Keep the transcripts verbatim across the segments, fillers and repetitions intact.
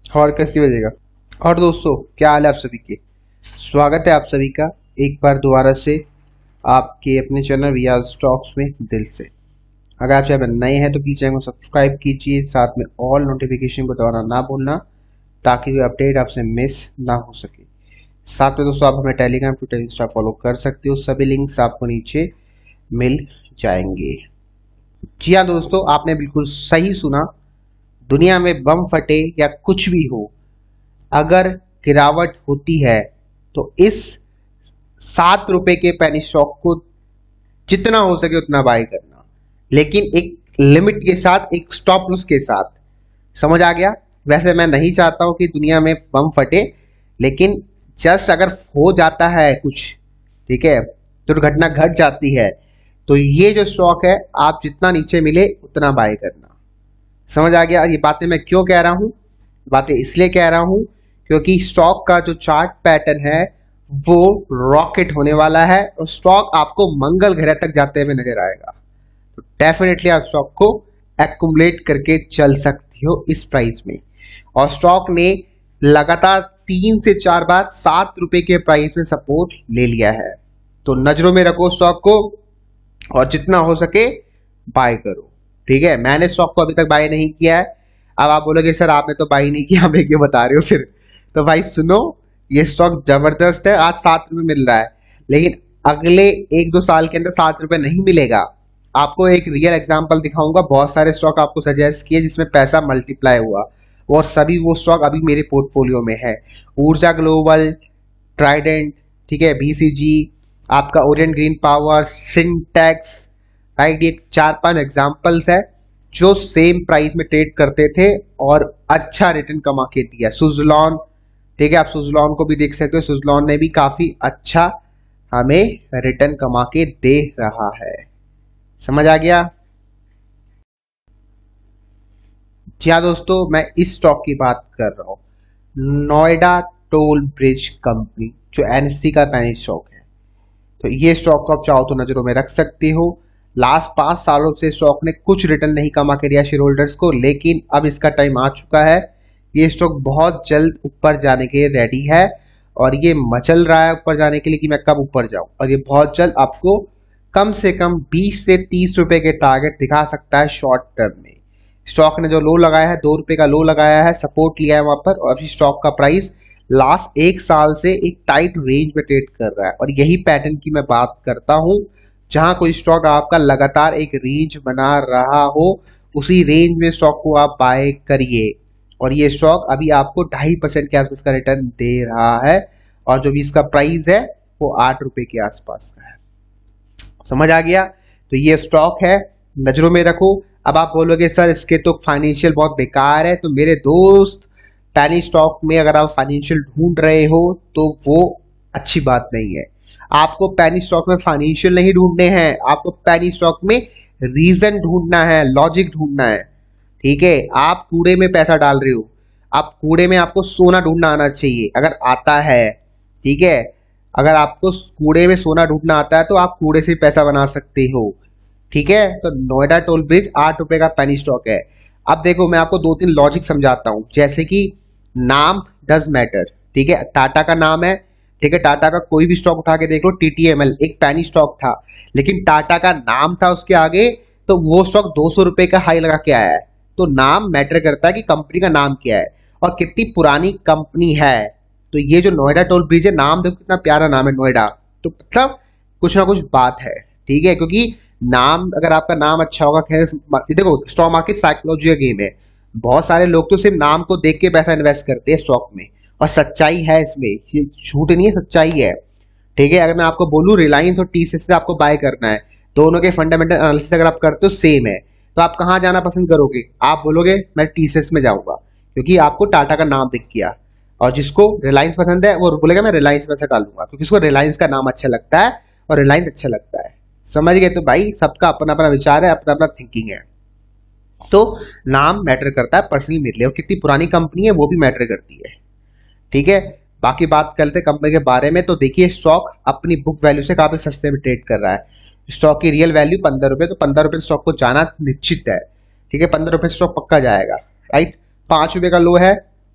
और कैसी बजेगा। और दोस्तों, क्या हाल है आप सभी के। स्वागत है आप सभी का एक बार दोबारा से आपके अपने चैनल रियाज स्टॉक्स में दिल से। अगर आप चैनल नए हैं तो प्लीज चैनल को सब्सक्राइब कीजिए, साथ में ऑल नोटिफिकेशन को दबाना ना भूलना ताकि कोई अपडेट आपसे मिस ना हो सके। साथ में दोस्तों, आप हमें टेलीग्राम, ट्विटर, इंस्टा फॉलो कर सकते हो। सभी लिंक्स आपको नीचे मिल जाएंगे। जी हाँ दोस्तों, आपने बिल्कुल सही सुना। दुनिया में बम फटे या कुछ भी हो, अगर गिरावट होती है तो इस सात रुपए के पेनी स्टॉक को जितना हो सके उतना बाय करना, लेकिन एक लिमिट के साथ, एक स्टॉप लॉस के साथ। समझ आ गया। वैसे मैं नहीं चाहता हूं कि दुनिया में बम फटे, लेकिन जस्ट अगर हो जाता है कुछ, ठीक है, दुर्घटना घट जाती है, तो ये जो स्टॉक है आप जितना नीचे मिले उतना बाय करना। समझ आ गया। ये बातें मैं क्यों कह रहा हूं, बातें इसलिए कह रहा हूं क्योंकि स्टॉक का जो चार्ट पैटर्न है वो रॉकेट होने वाला है और स्टॉक आपको मंगल ग्रह तक जाते हुए नजर आएगा। तो डेफिनेटली आप स्टॉक को एक्युमुलेट करके चल सकती हो इस प्राइस में। और स्टॉक ने लगातार तीन से चार बार सात रुपए के प्राइस में सपोर्ट ले लिया है। तो नजरों में रखो स्टॉक को और जितना हो सके बाय करो। ठीक है, मैंने स्टॉक को अभी तक बाय नहीं किया है। अब आप बोलोगे सर आपने तो बाय नहीं किया, हमें क्यों बता रहे हो फिर। तो भाई सुनो, ये स्टॉक जबरदस्त है। आज सात रुपए मिल रहा है, लेकिन अगले एक दो साल के अंदर सात रुपए नहीं मिलेगा। आपको एक रियल एग्जांपल दिखाऊंगा। बहुत सारे स्टॉक आपको सजेस्ट किए जिसमें पैसा मल्टीप्लाई हुआ, और सभी वो स्टॉक अभी मेरे पोर्टफोलियो में है। ऊर्जा ग्लोबल, ट्राइडेंट, ठीक है, बीसीजी, आपका Orient Green Power, Syntex, right. ये चार पांच एग्जांपल्स है जो सेम प्राइस में ट्रेड करते थे और अच्छा रिटर्न कमा के दिया। सुजलॉन, ठीक है, आप सुजलॉन को भी देख सकते हो। सुजलॉन ने भी काफी अच्छा हमें रिटर्न कमा के दे रहा है। समझ आ गया। जी हाँ दोस्तों, मैं इस स्टॉक की बात कर रहा हूं, नोएडा टोल ब्रिज कंपनी, जो एनएससी का पैनी स्टॉक है। तो ये स्टॉक को आप चाहो तो नजरों में रख सकते हो। लास्ट पांच सालों से स्टॉक ने कुछ रिटर्न नहीं कमा के दिया शेयर होल्डर्स को, लेकिन अब इसका टाइम आ चुका है। ये स्टॉक बहुत जल्द ऊपर जाने के लिए रेडी है और ये मचल रहा है ऊपर जाने के लिए कि मैं कब ऊपर जाऊं। और ये बहुत जल्द आपको कम से कम बीस से तीस रुपए के टारगेट दिखा सकता है शॉर्ट टर्म में। स्टॉक ने जो लो लगाया है, दो रुपए का लो लगाया है, सपोर्ट लिया है वहां पर, और अभी स्टॉक का प्राइस लास्ट एक साल से एक टाइट रेंज में ट्रेड कर रहा है। और यही पैटर्न की मैं बात करता हूं। जहां कोई स्टॉक आपका लगातार एक रेंज बना रहा हो, उसी रेंज में स्टॉक को आप बाय करिए। और ये स्टॉक अभी आपको ढाई परसेंट के आसपास का रिटर्न दे रहा है, और जो भी इसका प्राइस है वो आठ रुपए के आसपास का है। समझ आ गया। तो ये स्टॉक है, नजरों में रखो। अब आप बोलोगे सर इसके तो फाइनेंशियल बहुत बेकार है। तो मेरे दोस्त, पैनी स्टॉक में अगर आप फाइनेंशियल ढूंढ रहे हो तो वो अच्छी बात नहीं है। आपको पैनी स्टॉक में फाइनेंशियल नहीं ढूंढने हैं, आपको पैनी स्टॉक में रीजन ढूंढना है, लॉजिक ढूंढना है। ठीक है, आप कूड़े में पैसा डाल रहे हो, आप कूड़े में आपको सोना ढूंढना आना चाहिए अगर आता है। ठीक है, अगर आपको कूड़े में सोना ढूंढना आता है तो आप कूड़े से पैसा बना सकते हो। ठीक है, तो नोएडा टोल ब्रिज आठ रुपए का पैनी स्टॉक है। अब देखो, मैं आपको दो तीन लॉजिक समझाता हूं। जैसे कि नाम डज मैटर। ठीक है, टाटा का नाम है, ठीक है, टाटा का कोई भी स्टॉक उठा के देख लो, टीटीएमएल एक पैनी स्टॉक था, लेकिन टाटा का नाम था उसके आगे, तो वो स्टॉक दो सौ रुपए का हाई लगा के आया है। तो नाम मैटर करता है कि कंपनी का नाम क्या है और कितनी पुरानी कंपनी है। तो ये जो नोएडा टोल ब्रिज है, नाम देखो कितना प्यारा नाम है, नोएडा, तो मतलब कुछ ना कुछ बात है। ठीक है, क्योंकि नाम, अगर आपका नाम अच्छा होगा, खैर देखो स्टॉक मार्केट साइकोलॉजी का गेम है। बहुत सारे लोग तो सिर्फ नाम को देख के पैसा इन्वेस्ट करते हैं स्टॉक में, और सच्चाई है इसमें, ये झूठ नहीं है, सच्चाई है। ठीक है, अगर मैं आपको बोलूं रिलायंस और टीसीएस से आपको बाय करना है, दोनों के फंडामेंटल एनालिसिस अगर आप करते हो सेम है, तो आप कहां जाना पसंद करोगे? आप बोलोगे मैं टीसीएस में जाऊंगा, क्योंकि आपको टाटा का नाम दिख गया। और जिसको रिलायंस पसंद है वो बोलेगा मैं रिलायंस में से डालूंगा, क्योंकि उसको रिलायंस का नाम अच्छा लगता है और रिलायंस अच्छा लगता है। समझ गए? तो भाई सबका अपना अपना विचार है, अपना अपना थिंकिंग है। तो नाम मैटर करता है पर्सनली मेरे लिए, और कितनी पुरानी कंपनी है वो भी मैटर करती है। ठीक है, बाकी बात करते कंपनी के बारे में। तो देखिए, स्टॉक अपनी बुक वैल्यू से काफी सस्ते में ट्रेड कर रहा है। स्टॉक की रियल वैल्यू पंद्रह रुपए, तो पंद्रह रुपए स्टॉक को जाना निश्चित है। ठीक है, पंद्रह रुपए स्टॉक पक्का जाएगा, राइट। पांच रुपए का लो है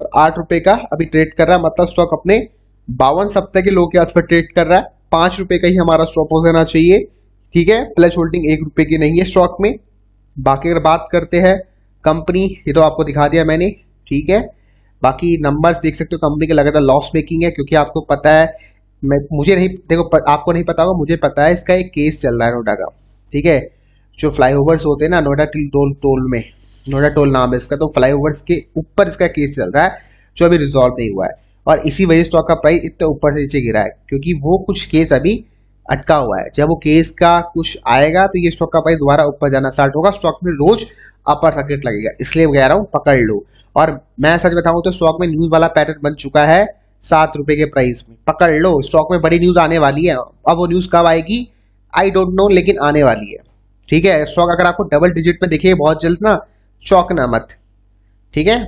और आठ रुपए का अभी ट्रेड कर रहा है, मतलब स्टॉक अपने बावन सप्ताह के लो के आसपास ट्रेड कर रहा है। पांच रुपए का ही हमारा स्टॉप लॉस देना चाहिए, ठीक है। प्लस होल्डिंग एक रुपए की नहीं है स्टॉक में। बाकी अगर बात करते हैं कंपनी, ये तो आपको दिखा दिया मैंने, ठीक है। बाकी नंबर्स देख सकते हो, कंपनी का लगातार लॉस मेकिंग है, क्योंकि आपको पता है, मैं मुझे नहीं, देखो प, आपको नहीं पता होगा, मुझे पता है, इसका एक केस चल रहा है नोएडा का, ठीक है। जो फ्लाईओवर्स होते हैं ना नोएडा टोल टोल में, नोएडा टोल नाम है इसका, तो फ्लाईओवर्स के ऊपर इसका केस चल रहा है जो अभी रिजॉल्व नहीं हुआ है, और इसी वजह से स्टॉक का प्राइस इतना ऊपर से नीचे गिरा है, क्योंकि वो कुछ केस अभी अटका हुआ है। जब वो केस का कुछ आएगा तो ये स्टॉक का प्राइस दोबारा ऊपर जाना स्टार्ट होगा, स्टॉक में रोज अपर सर्किट लगेगा, इसलिए कह रहा हूँ पकड़ लो। और मैं सच बताऊं तो स्टॉक में न्यूज वाला पैटर्न बन चुका है सात रुपए के प्राइस में, पकड़ लो। स्टॉक में बड़ी न्यूज आने वाली है, अब वो न्यूज कब आएगी आई डोंट नो, लेकिन आने वाली है, ठीक है। स्टॉक अगर आपको डबल डिजिट में दिखे बहुत जल्द ना, चौंकना मत, ठीक है।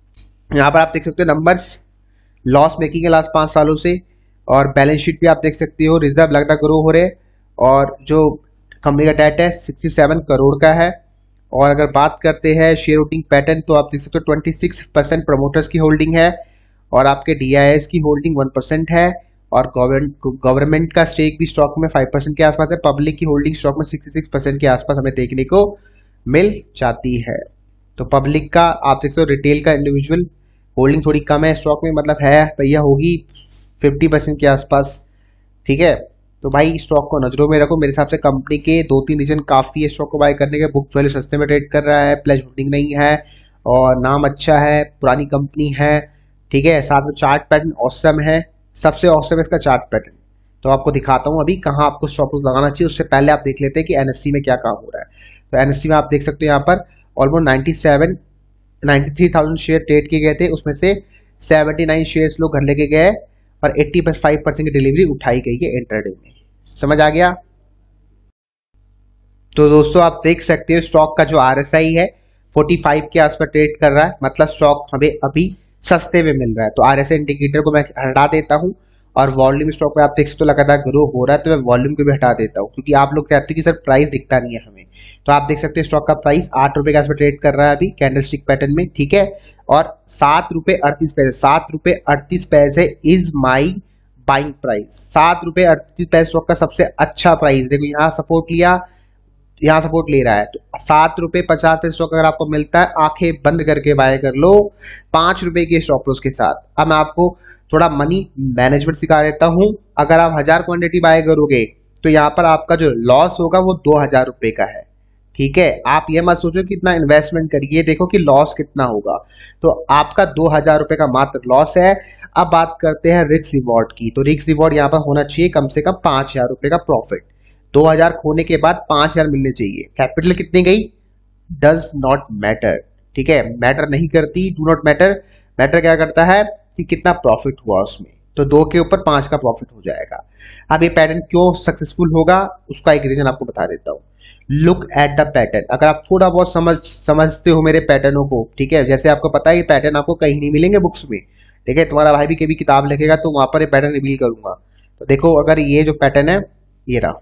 यहाँ पर आप देख सकते हो नंबर्स, लॉस मेकिंग है लास्ट पांच सालों से, और बैलेंस शीट भी आप देख सकते हो, रिजर्व लगातार ग्रो हो रहे, और जो कंपनी का डेट है सड़सठ करोड़ का है। और अगर बात करते हैं शेयर होल्डिंग पैटर्न, तो आप देख सकते हो छब्बीस परसेंट प्रमोटर्स की होल्डिंग है, और आपके डीआईएस की होल्डिंग वन परसेंट है, और गवर्नमेंट का स्टेक भी स्टॉक में फाइव परसेंट के आसपास है। पब्लिक की होल्डिंग स्टॉक में छियासठ परसेंट के आसपास हमें देखने को मिल जाती है। तो पब्लिक का आप देख सकते हो, रिटेल का इंडिविजुअल होल्डिंग थोड़ी कम है स्टॉक में, मतलब है भैया होगी पचास परसेंट के आसपास, ठीक है। तो भाई स्टॉक को नजरों में रखो, मेरे हिसाब से कंपनी के दो तीन रीजन काफी है स्टॉक को बाय करने के। बुक वैल्यू सस्ते में ट्रेड कर रहा है, प्लस होल्डिंग नहीं है, और नाम अच्छा है, पुरानी कंपनी है, ठीक है। साथ में चार्ट पैटर्न ऑसम है, सबसे ऑसम है इसका चार्ट पैटर्न। तो आपको दिखाता हूँ अभी कहाँ आपको स्टॉप लॉस लगाना चाहिए, उससे पहले आप देख लेते हैं कि एनएससी में क्या काम हो रहा है। तो एनएससी में आप देख सकते हो यहाँ पर almost ninety seven ninety three thousand share trade किए गए थे, उसमें से सेवेंटी नाइन शेयर्स लोग घर लेके गए, और एट्टी फाइव परसेंट की डिलीवरी उठाई गई है इंटरडे में। समझ आ गया। तो दोस्तों आप देख सकते हो स्टॉक का जो आरएसआई है पैंतालीस के आसपास ट्रेड कर रहा है, मतलब स्टॉक हमें अभी सस्ते में मिल रहा है। तो आरएसआई इंडिकेटर को मैं हटा देता हूं, और वॉल्यूम स्टॉक में आप देख सकते हो लगातार ग्रो हो रहा है, तो मैं वॉल्यूम को भी हटा देता हूं, क्योंकि आप लोग कहते हैं कि सर प्राइस दिखता नहीं है हमें। तो आप देख सकते हैं स्टॉक का प्राइस आठ रुपए के आसपास ट्रेड कर रहा है अभी कैंडलस्टिक पैटर्न में, ठीक है। और सात रुपए अड़तीस पैसे सात रुपए अड़तीस पैसे इज माई बाइंग प्राइस। सात रुपए अड़तीस पैसे स्टॉक का सबसे अच्छा प्राइस। देखो यहाँ सपोर्ट लिया, यहाँ सपोर्ट ले रहा है, तो सात रुपए पचास पैसे स्टॉक अगर आपको मिलता है, आंखें बंद करके बाय कर लो पांच रुपए के स्टॉप लॉस के साथ। अब मैं आपको थोड़ा मनी मैनेजमेंट सिखा देता हूं। अगर आप हजार क्वांटिटी बाय करोगे तो यहाँ पर आपका जो लॉस होगा वो दो हजार रुपए का है, ठीक है। आप ये मत सोचो कि इतना इन्वेस्टमेंट करिए, देखो कि लॉस कितना होगा। तो आपका दो हजार रुपए का मात्र लॉस है। अब बात करते हैं रिस्क रिवॉर्ड की, तो रिस्क रिवॉर्ड यहाँ पर होना चाहिए कम से कम पांच हजार रुपए का प्रॉफिट। दो हजार खोने के बाद पांच हजार मिलने चाहिए। कैपिटल कितनी गई डज नॉट मैटर, ठीक है, मैटर नहीं करती, डू नॉट मैटर। मैटर क्या करता है कि कितना प्रॉफिट हुआ उसमें, तो दो के ऊपर पांच का प्रॉफिट हो जाएगा। अब ये पैटर्न क्यों सक्सेसफुल होगा उसका एक रीजन आपको बता देता हूँ। Look at the pattern. अगर आप थोड़ा बहुत समझ समझते हो मेरे पैटर्नों को, ठीक है, जैसे आपको पता है ये पैटर्न आपको कहीं नहीं मिलेंगे बुक्स में, ठीक है। तुम्हारा भाई भी कभी किताब लिखेगा तो वहां पर ये पैटर्न रिवील करूंगा। तो देखो अगर ये जो पैटर्न है, ये रहा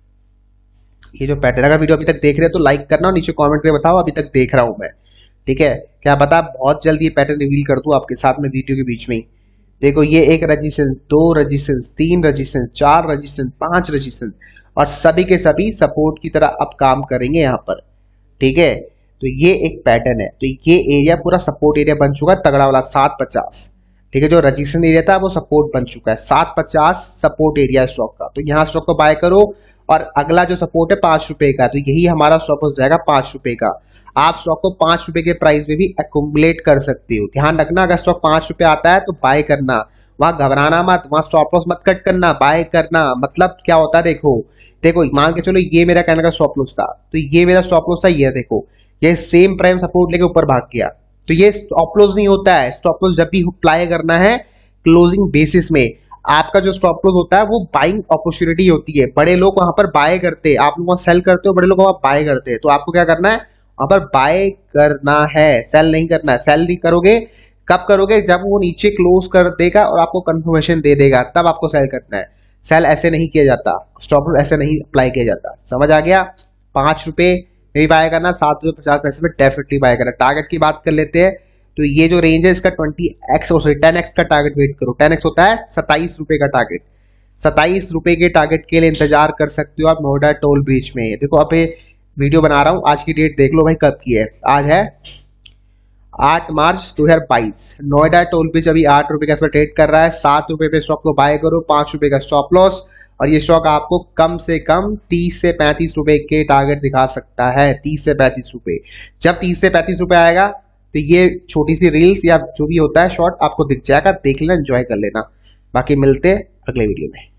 ये जो पैटर्न, अगर वीडियो अभी तक देख रहे हो तो लाइक करना और नीचे कमेंट करके बताओ अभी तक देख रहा हूं मैं, ठीक है। क्या पता बहुत जल्द ये पैटर्न रिवील कर दूं आपके साथ में वीडियो के बीच में ही। देखो ये एक रजिस्टेंस, दो रजिस्टेंस, तीन रजिस्टेंस, चार रजिस्टेंस, पांच रजिस्टेंस, और सभी के सभी सपोर्ट की तरह अब काम करेंगे यहाँ पर, ठीक है। तो ये एक पैटर्न है, तो ये एरिया पूरा सपोर्ट एरिया बन चुका है तगड़ा वाला सात पचास, ठीक है। जो रजिस्ट्रेशन एरिया था वो सपोर्ट बन चुका है, सात पचास सपोर्ट एरिया स्टॉक का। तो यहाँ स्टॉक को बाय करो, और अगला जो सपोर्ट है पांच रुपए का, तो यही हमारा स्टॉप लॉस जाएगा पांच रुपए का। आप स्टॉक को पांच रुपए के प्राइस में भी एक्युमुलेट कर सकते हो। ध्यान रखना अगर स्टॉक पांच रुपए आता है तो बाय करना, वहां घबराना मत, वहां स्टॉप लॉस मत कट करना, बाय करना। मतलब क्या होता है देखो देखो मान के चलो ये मेरा कहने का स्टॉप लॉस था, तो ये मेरा स्टॉप लॉस था, ये देखो ये सेम प्राइम सपोर्ट लेके ऊपर भाग गया, तो ये स्टॉप लॉस नहीं होता है। स्टॉप लॉस जब भी अप्लाई करना है क्लोजिंग बेसिस में, आपका जो स्टॉप लॉस होता है वो बाइंग अपॉर्चुनिटी होती है। बड़े लोग वहां पर बाय करते हैं, आप लोग वहां सेल करते हो, बड़े लोग वहां बाय करते हैं। तो आपको क्या करना है, वहां पर बाय करना है, सेल नहीं करना है। सेल नहीं करोगे, कब करोगे, जब वो नीचे क्लोज कर देगा और आपको कंफर्मेशन दे देगा, तब आपको सेल करना है। सेल ऐसे नहीं किया जाता, स्टॉप लॉस ऐसे नहीं अप्लाई किया जाता। समझ आ गया। पांच रुपए में भी बाय करना, सात रुपए पचास पैसे में डेफिनेटली बाय करना। टारगेट की बात कर लेते हैं, तो ये जो रेंज है इसका twenty x sorry ten x का टारगेट वेट करो। टेन एक्स होता है सत्ताईस रुपए का टारगेट। सत्ताईस रुपए के टारगेट के लिए इंतजार कर सकते हो आप नोएडा टोल ब्रिज में। देखो अब ये वीडियो बना रहा हूँ, आज की डेट देख लो भाई कब की है। आज है आठ मार्च दो हजार बाईस। नोएडा टोल ब्रिज अभी आठ रुपए का इस पर ट्रेड कर रहा है। सात रुपए पे स्टॉक को बाय करो, पांच रुपए का स्टॉप लॉस, और ये स्टॉक आपको कम से कम तीस से पैंतीस रुपए के टारगेट दिखा सकता है। तीस से पैंतीस रुपए, जब तीस से पैंतीस रुपए आएगा तो ये छोटी सी रील्स या जो भी होता है शॉर्ट आपको दिख जाएगा, देख लेना, एंजॉय कर लेना। बाकी मिलते अगले वीडियो में।